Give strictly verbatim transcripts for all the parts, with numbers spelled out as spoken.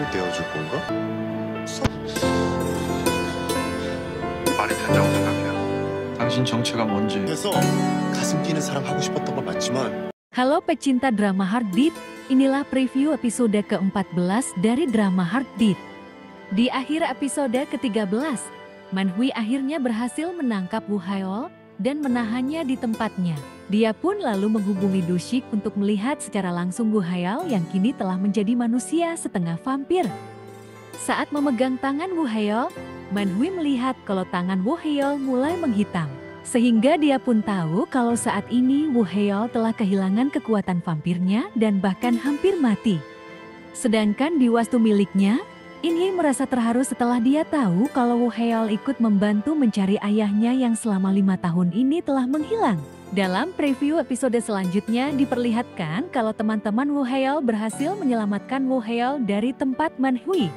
떼어줄 건가? 말이 된다고 생각해요. 당신 정체가 뭔지. 그래서 가슴 뛰는 사람 하고 싶었던 건 맞지만. Halo pecinta drama Heartbeat, inilah preview episode keempat belas dari drama Heartbeat. Di akhir episode ketiga belas, Manhui akhirnya berhasil menangkap Woo Haeol dan menahannya di tempatnya. Dia pun lalu menghubungi Dushik untuk melihat secara langsung Woo Haeol yang kini telah menjadi manusia setengah vampir. Saat memegang tangan Woo Haeol, Manhui melihat kalau tangan Woo Haeol mulai menghitam. Sehingga dia pun tahu kalau saat ini Woo Haeol telah kehilangan kekuatan vampirnya dan bahkan hampir mati. Sedangkan di wastu miliknya, In-hye merasa terharu setelah dia tahu kalau Woo Haeol ikut membantu mencari ayahnya yang selama lima tahun ini telah menghilang. Dalam preview episode selanjutnya diperlihatkan kalau teman-teman Woo Haeol berhasil menyelamatkan Woo Haeol dari tempat Manhui.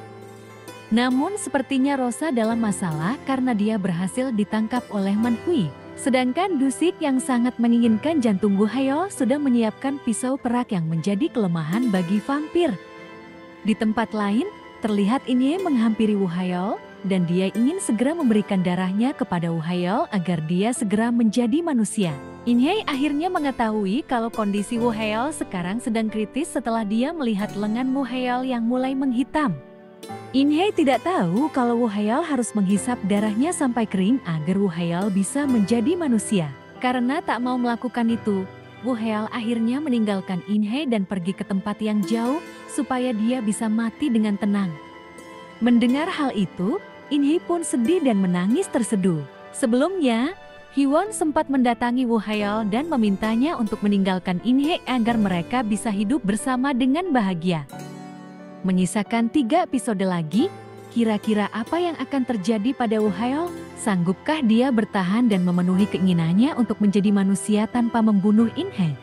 Namun sepertinya Rosa dalam masalah karena dia berhasil ditangkap oleh Manhui. Sedangkan Dushik yang sangat menginginkan jantung Woo Haeol sudah menyiapkan pisau perak yang menjadi kelemahan bagi vampir. Di tempat lain, terlihat In-hye menghampiri Woo Haeol dan dia ingin segera memberikan darahnya kepada Woo Haeol agar dia segera menjadi manusia. In-hye akhirnya mengetahui kalau kondisi Woo Haeol sekarang sedang kritis setelah dia melihat lengan Woo Haeol yang mulai menghitam. In-hye tidak tahu kalau Woo Haeol harus menghisap darahnya sampai kering agar Woo Haeol bisa menjadi manusia. Karena tak mau melakukan itu, Woo Haeol akhirnya meninggalkan In-hye dan pergi ke tempat yang jauh supaya dia bisa mati dengan tenang. Mendengar hal itu, In-hye pun sedih dan menangis terseduh. Sebelumnya, Hee-won sempat mendatangi Woo Haeol dan memintanya untuk meninggalkan In-hye agar mereka bisa hidup bersama dengan bahagia. Menyisakan tiga episode lagi, kira-kira apa yang akan terjadi pada Woo Haeol? Sanggupkah dia bertahan dan memenuhi keinginannya untuk menjadi manusia tanpa membunuh In-hye?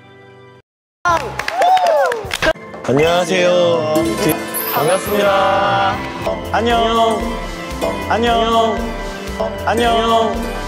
안녕하세요. 반갑습니다. 안녕. 안녕. 안녕.